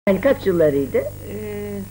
Yani kaç yıllarıydı? Ee,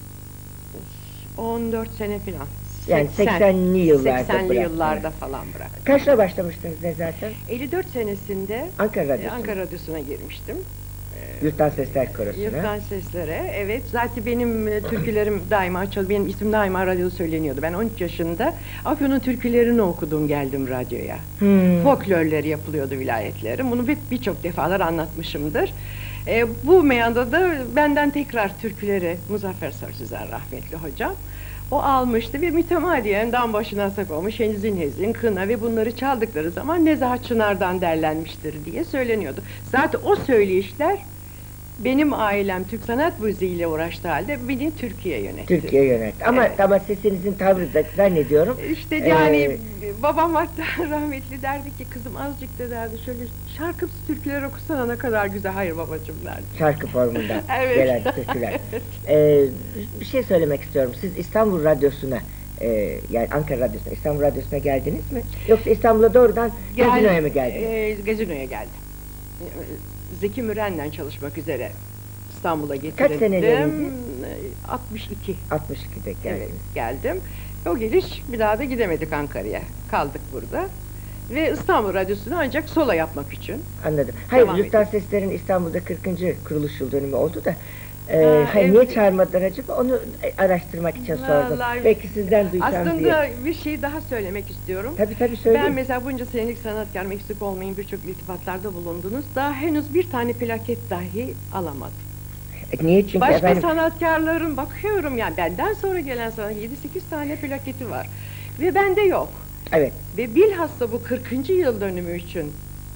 14 sene falan. Yani 80'li yıllarda 80'li bıraktınız. yıllarda falan bıraktım. Kaçta başlamıştınız Nezahat? 54 senesinde Ankara Radyosu. Ankara Radyosu'na girmiştim. Yurttan Sesler Korosu'na. Yurttan Seslere, evet. Zaten benim türkülerim daima benim isim daima radyoda söyleniyordu. Ben 13 yaşında Afyon'un türkülerini okudum, geldim radyoya. Folklorları yapılıyordu vilayetlerim. Bunu birçok defalar anlatmışımdır. Bu meyanda da benden tekrar türküleri Muzaffer Sarsüzer rahmetli hocam. O almıştı ve mütemadiyen dam başına sak olmuş henzin hezin, kına ve bunları çaldıkları zaman Nezahat Çınar'dan derlenmiştir diye söyleniyordu. Zaten o söyleyişler benim ailem Türk sanat müziğiyle uğraştığı halde beni Türkiye yönetti. Türkiye yönetti. Ama, evet. Ama sesinizin tavrı da zannediyorum. İşte yani babam hatta rahmetli derdi ki kızım azıcık da derdi şöyle şarkımsı türküler okusana ne kadar güzel. Hayır babacığım derdi. Şarkı formunda evet. gelen türküler. Bir şey söylemek istiyorum. Siz İstanbul Radyosu'na yani Ankara Radyosu'na, İstanbul Radyosu'na geldiniz mi? Yoksa İstanbul'a doğrudan Gazino'ya mı geldiniz? Gazino'ya geldim. Zeki Müren'le çalışmak üzere İstanbul'a getirdim. Kaç seneleriydi? 62. 62'de geldiniz. Evet, geldim. O geliş bir daha da gidemedik Ankara'ya. Kaldık burada. Ve İstanbul Radyosu'nu ancak sola yapmak için. Anladım. Hayır, devam Yurttan ediyoruz. Sesler'in İstanbul'da 40. kuruluş yıl dönümü oldu da evet. niye çağırmadılar acaba? Onu araştırmak için sordum. Belki sizden duyacağım aslında diye. Aslında bir şey daha söylemek istiyorum. Tabii söyleyin. Ben mesela bunca senelik sanatkar eksik olmayın birçok iltifatlarda bulundunuz. Daha henüz bir tane plaket dahi alamadım. Niye? Çünkü başka efendim, sanatkarların bakıyorum yani benden sonra gelen sana 7-8 tane plaketi var. Ve bende yok. Evet. Ve bilhassa bu 40. yıl dönümü için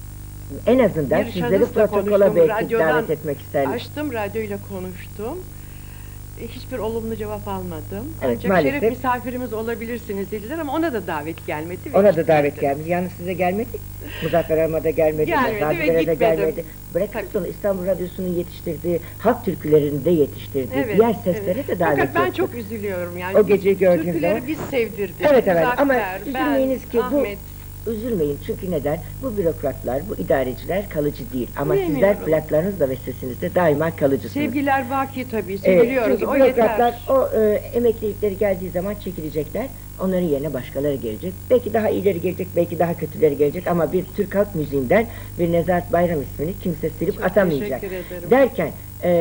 en azından bir sizleri şahısla protokola belki radyodan davet etmek isterdim. açtım, radyoyla konuştum. Hiçbir olumlu cevap almadım. Evet, ancak maalesef. şeref misafirimiz olabilirsiniz dediler ama ona da davet gelmedi. Ona da davet gelmiş. Yalnız size gelmedi. Muzaffer Hanım'a da gelmedi. Gelmedi ve Radyolara da gitmedim. gelmedi. Bırakın onu İstanbul Radyosu'nun yetiştirdiği, halk türkülerini de yetiştirdiği Evet, diğer seslere de davet fakat ben etti. çok üzülüyorum yani. O geceyi gördüğüm türküleri zaman. biz sevdirdik. Evet ama Muzaffer, üzülmeyiniz ki Ahmet. Üzülmeyin çünkü neden? Bu bürokratlar, bu idareciler kalıcı değil. Ama Bilemiyorum. sizler plaklarınızla ve sesinizde daima kalıcısınız. Sevgiler baki tabii, Evet, biliyoruz. çünkü O bürokratlar yeter. o emeklilikleri geldiği zaman çekilecekler. Onların yerine başkaları gelecek. Belki daha iyileri gelecek, belki daha kötüleri gelecek ama bir Türk halk müziğinden bir Nezahat Bayram ismini kimse silip Çok atamayacak. teşekkür ederim. Derken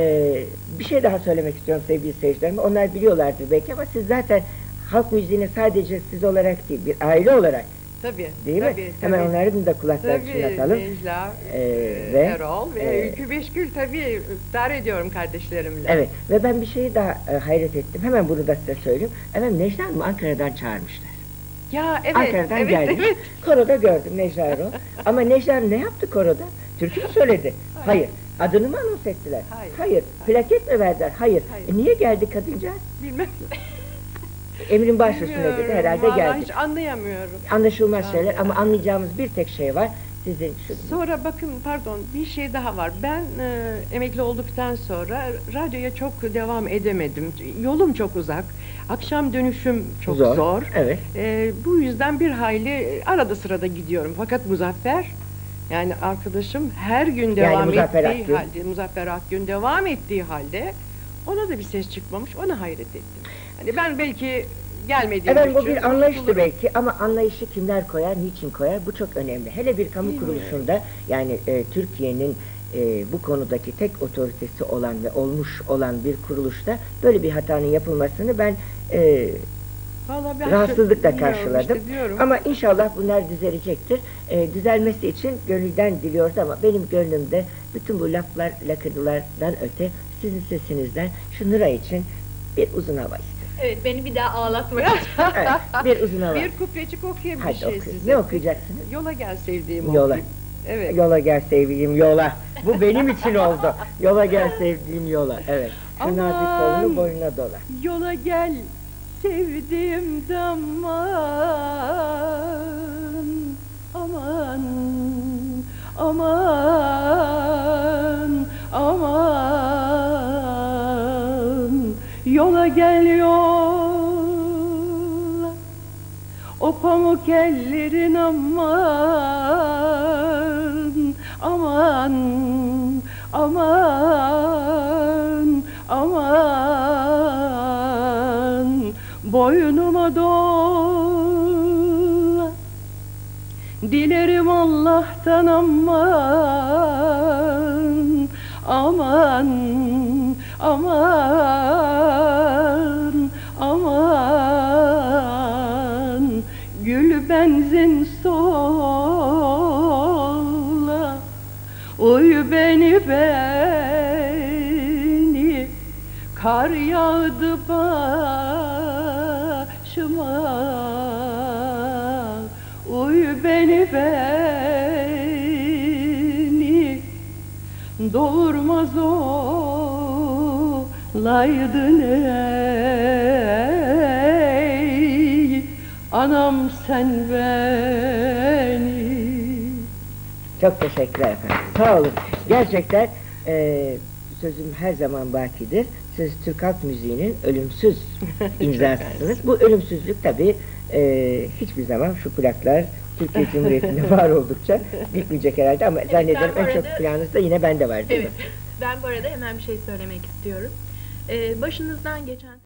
bir şey daha söylemek istiyorum sevgili seyircilerime. Onlar biliyorlardır belki ama siz zaten halk müziğini sadece siz olarak değil, bir aile olarak Tabii. değil mi? Tabii. Hemen onların da kulaklarını çınlatalım. Necla, ve Erol ve Ülkü Beşgül tabii ısrar ediyorum kardeşlerimle. Evet ve ben bir şeyi daha hayret ettim. Hemen bunu da size söyleyeyim. Efendim Necla Hanım'ı Ankara'dan çağırmışlar. Ya evet. Ankara'dan geldi. Evet. Koroda gördüm Necla Erol. Ama Necla Hanım ne yaptı koroda? Türkü mü söyledi? Hayır. Adını mı anons ettiler? Hayır. Plaket mi verdiler? Hayır. Hayır. Niye geldi kadıncağız? Bilmem. Emrin başüstüne dedi. Herhalde geldi. Hiç anlayamıyorum. Anlaşılmaz şeyler ama anlayacağımız bir tek şey var. Sizin Sonra bakın pardon bir şey daha var. Ben emekli olduktan sonra radyoya çok devam edemedim. Yolum çok uzak. Akşam dönüşüm çok zor. Evet. Bu yüzden bir hayli arada sırada gidiyorum. Fakat Muzaffer yani arkadaşım her gün devam ettiği halde Muzaffer Akgün devam ettiği halde ona da bir ses çıkmamış. Ona hayret ettim. Hani ben belki gelmediğim evet, için. bu bir anlayıştı belki ama anlayışı kimler koyar, niçin koyar bu çok önemli. Hele bir kamu kuruluşunda yani Türkiye'nin bu konudaki tek otoritesi olan ve olmuş olan bir kuruluşta böyle bir hatanın yapılmasını ben rahatsızlıkla karşıladım. Işte ama inşallah bunlar düzelecektir. Düzelmesi için gönülden diliyoruz ama benim gönlümde bütün bu laflar, lakırdılardan öte sizin sesinizden şu Nıra için bir uzun hava istiyorum. Evet, beni bir daha ağlatmak için. Evet, bir uzun hava. Bir kuplecik okuyayım bir şey size. Ne okuyacaksınız? Yola gel sevdiğim Yola. okuyayım. Evet. Yola gel sevdiğim yola. Bu benim için oldu. Yola gel sevdiğim yola. Evet. Şu nazik kolunu boynuna dola. Yola gel sevdiğim aman. Aman. Aman. Aman. Yola gel yola. O pamuk ellerin aman. Aman. Aman. aman boynuma dola. Dilerim Allah'tan aman, aman, aman, aman, gül benzin sola. Uy beni kar yağdı başıma. Uy beni doğurmaz olaydın ey anam sen beni. Çok teşekkürler efendim. Sağ olun. Gerçekten sözüm her zaman bakidir. Siz Türk halk müziğinin ölümsüz imzasısınız. Bu ölümsüzlük tabii hiçbir zaman şu plaklar Türkiye Cumhuriyeti'nde var oldukça bitmeyecek herhalde ama Evet, zannederim ben en bu çok arada- planınızda yine bende var değil Evet. mi? Ben bu arada hemen bir şey söylemek istiyorum. Başınızdan geçen